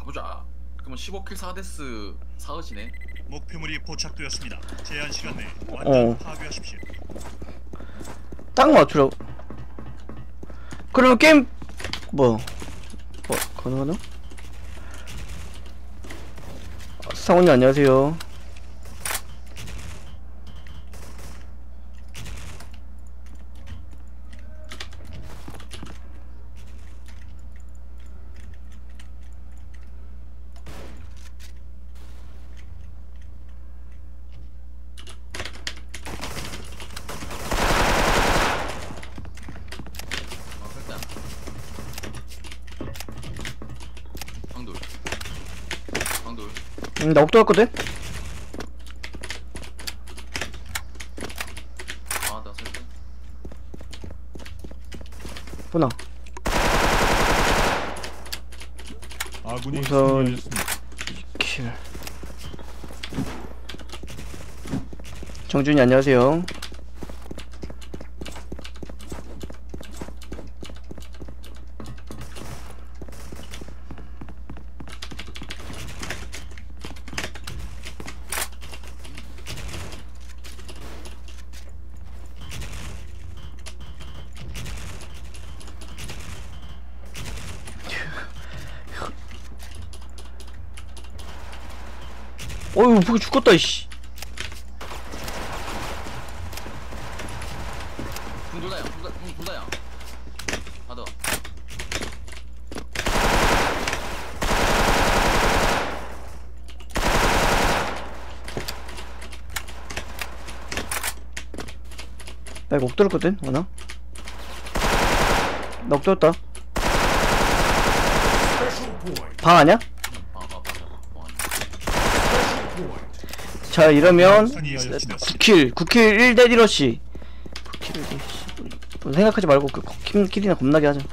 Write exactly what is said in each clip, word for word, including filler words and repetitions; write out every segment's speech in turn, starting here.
가보자. 그러면 십오 킬 사 데스 사흘이네. 목표물이 포착되었습니다. 제한 시간 내에 완전 어. 파괴하십시오. 딱 맞추라고. 그러면 게임 뭐? 어, 가능하나? 아, 상훈님 안녕하세요. 응, 나 옥도했거든? 아, 나 살짝. 보나. 아군이 우선 승리하였습니다. 킬. 정준이 안녕하세요. 어휴, 보기 죽겠다, 이씨. 붕 돌다야, 붕 돌- 붕 돌다야. 받아. 나 이거 옥돌었거든? 하나? 나 옥돌었다. 방 아냐? 아, 아, 맞아. 어, 아니. 자, 이러면 승리하였습니다. 구 킬, 구 킬 일 대 일러시. 구 킬 일 대 일. 생각하지 말고 그 킬, 킬이나 겁나게 하자.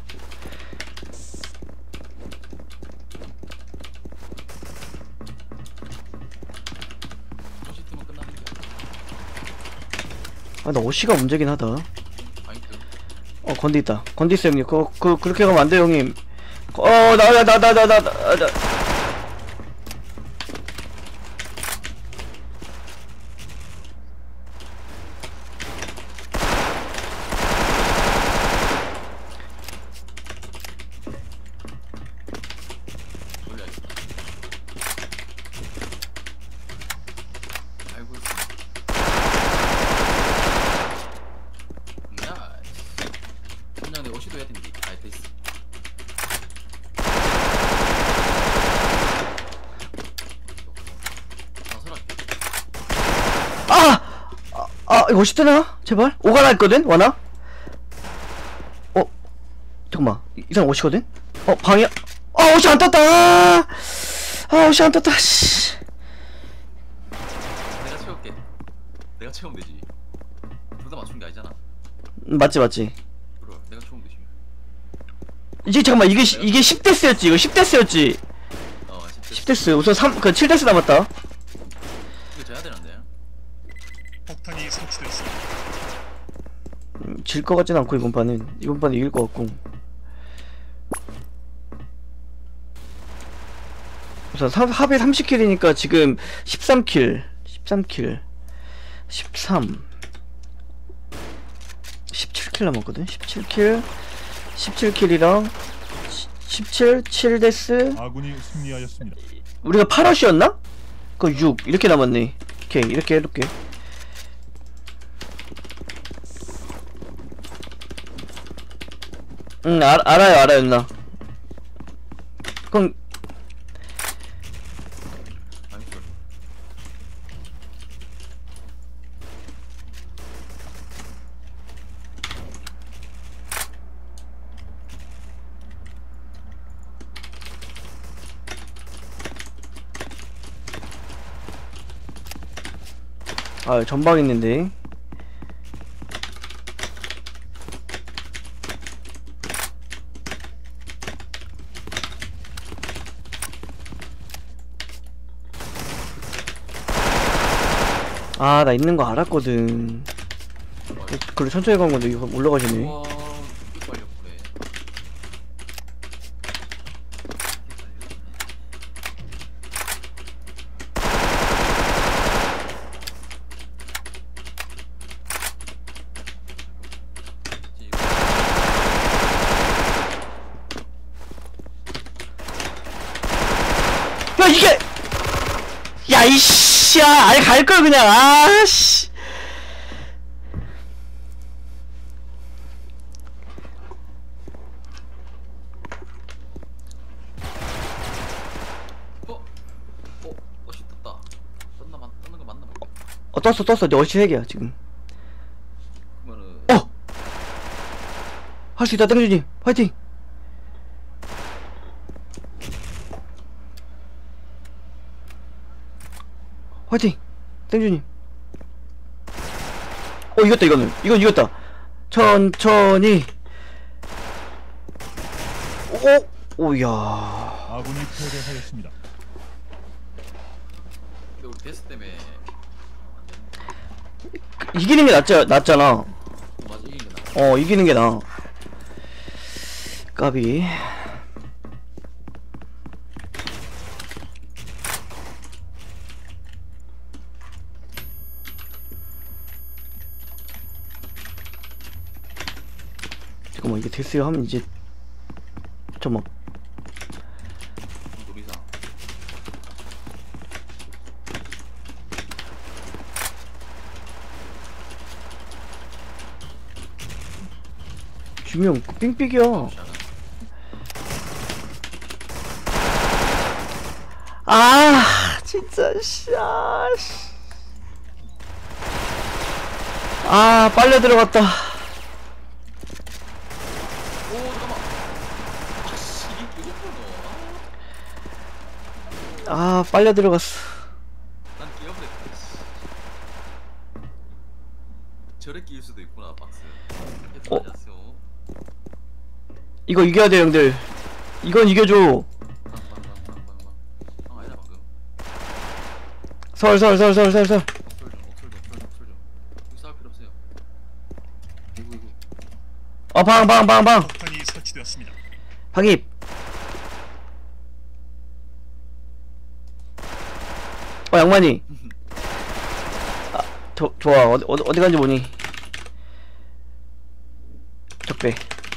소시팀은 끝났는데. 아, 나 오시가 문제긴 하다. 아이트. 어, 건디 있다. 건디 있어, 형님. 그, 그, 그렇게 가면 안 돼, 형님. 어, 나, 나, 나, 나, 나, 나, 나, 나. 돌려야겠다. 알고 있어. 나이스. 그냥 내 오시도 해야 되는데. 아이트 있어. 아, 설할게. 아! 아, 아, 이거 오십 되나? 제발? 오가나 있거든? 와나? 어? 잠깐만. 이, 이 사람 오시거든? 어, 방이야? 아, 오시 안 떴다! 아, 아, 오시 안 떴다, 씨. 내가 채울게. 내가 채우면 되지. 둘 다 맞춘 게 아니잖아. 음, 맞지, 맞지. 그래, 내가 채우면 되지. 이제 잠깐만, 이게, 시- 이게 십 데스였지? 이거 십 데스였지? 어, 십 데스. 우선 삼, 그 칠 데스 남았다. 이거 져야 되는데. 폭탄이 설치되었습니다. 음, 질 것 같진 않고, 이번 판은. 이번 판은 이길 것 같고. 우선 사, 합이 삼십 킬이니까 지금 십삼 킬. 십삼 킬. 십삼. 십칠 킬 남았거든? 십칠 킬. 십칠 킬이랑 십칠, 칠 데스. 아군이 승리하였습니다. 우리가 팔 엇이었나? 그 육. 이렇게 남았네. 오케이, 이렇게 해둘게. 응, 알, 알아요, 알아요, 누나. 그럼, 나이스. 아, 전방 있는데. 아, 나 있는 거 알았거든. 그래, 천천히 간 건데, 이거 올라가시네. 우와, 이게 빨려 그래. 이게 야 이씨야 아예 갈걸 그냥 아씨. 어? 어? 어시 떴다. 떴나 맞 떴는 거 맞나 볼게. 어 떴어 떴어 내 어시 세 개야 지금. 그러면은 어! 할 수 있다 땡준님 화이팅. 화이팅 땡준님. 어 이겼다 이거는 이건 이겼다. 천천히. 오 오야 아군이 패배하였습니다. 근데 우리 데스 때문에 이기는 게 낫지 낫잖아. 맞아 이긴 게 나. 어 이기는 게 나아. 까비. 잠깐만 이게 데스 하면 이제 잠깐만 놀이상. 주명 삥삐기야. 아 진짜 씨아 아 빨려 들어갔다. 오 잠깐만. 아씨 이게 이거 아 빨려 들어갔어. 난 끼어버렸다. 저래 끼일 수도 있구나 박스. 어? 안녕하세요. 이거 이겨야 돼 형들. 이건 이겨줘. 방방방방방방. 아 아니다 방금. 설설설설설설. 옥설 좀 옥설 좀 옥설 좀 옥설 좀. 이거 싸울 필요 없어요. 이거 이거. 어 방 방 방 방. 폭탄이 설치되었습니다. 방입. 어 양만이. 아 저, 좋아 어디 어디 어디 간지 보니. 적배.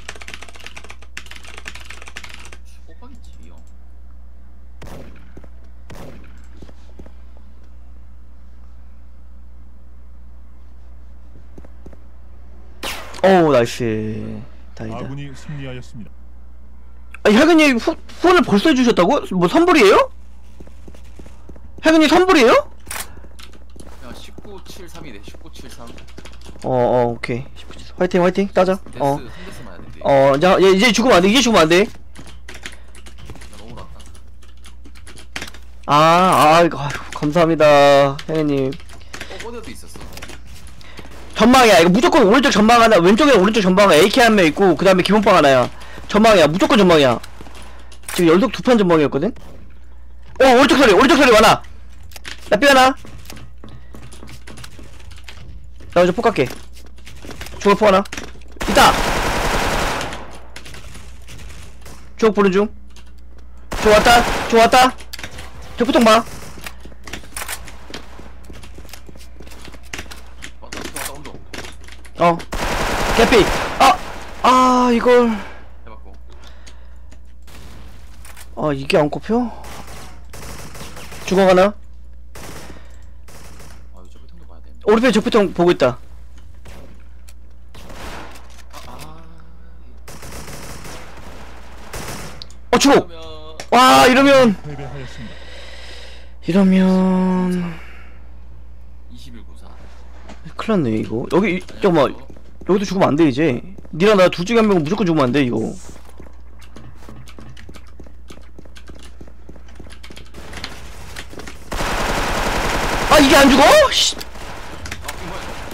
호박이지 형. 오 나이스. 다행이다. 아군이 승리하였습니다. 아 혜근이 후 후원을 벌써 해주셨다고? 뭐 선불이에요? 혜근이 선불이에요? 야 십구 칠삼이네. 십구 칠삼. 어어 오케이. 화이팅 화이팅 따자. 데스 어. 한 데스 맞야 되는데. 어, 자, 얘 이제 죽으면 안 돼. 이제 죽으면 안 돼. 나 너무 났다. 아, 아, 이거, 아유, 감사합니다, 혜연님. 어 어디도 있었어. 전망이야. 이거 무조건 오른쪽 전방 하나, 왼쪽에 오른쪽 전방 하나, 에이케이 한 명 있고, 그 다음에 기본방 하나야. 전망이야. 무조건 전망이야. 지금 연속 두 판 전망이었거든? 어, 오른쪽 소리, 오른쪽 소리 많아. 나 삐 하나. 나 먼저 폭 갈게. 중앙 폭 하나. 있다! 중앙 보는 중. 좋았다, 좋았다. 저 포통 봐. 왔다 왔다 온도. 어. 개피. 아, 아, 이걸. 해봤고. 아, 이게 안 꼽혀? 중앙 하나. 아 이거 통도 봐야 되는데. 오른편에 적포통 보고 있다. 아. 어, 주고! 그러면 와, 이러면. 패배하였습니다. 이러면. 이십일 구사. 큰일 났네, 이거. 여기, 이- 잠깐만. 여기도 죽으면 안 돼, 이제. 니랑 나 둘 중에 한 명은 무조건 죽으면 안 돼, 이거. 아, 이게 안 죽어? 씨. 아 이거 뭐야 이거.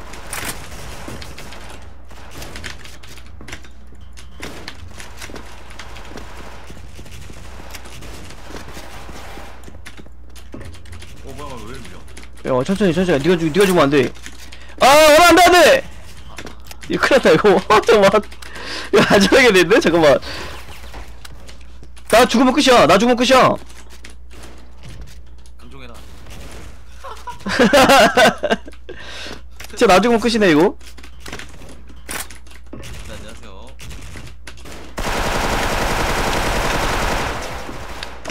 어 뭐야 뭐야 왜 이러냐. 야, 천천히, 천천히. 니가 죽, 니가 죽으면 안 돼. 아, 어, 안 돼, 안 돼! 이거 큰일 났다, 이거. 잠깐만. 이거 안 죽어야겠는데? 잠깐만. 나 죽으면 끝이야. 나 죽으면 끝이야. 감정해라. 진짜 나 죽으면 끝이네, 이거. 네, 안녕하세요.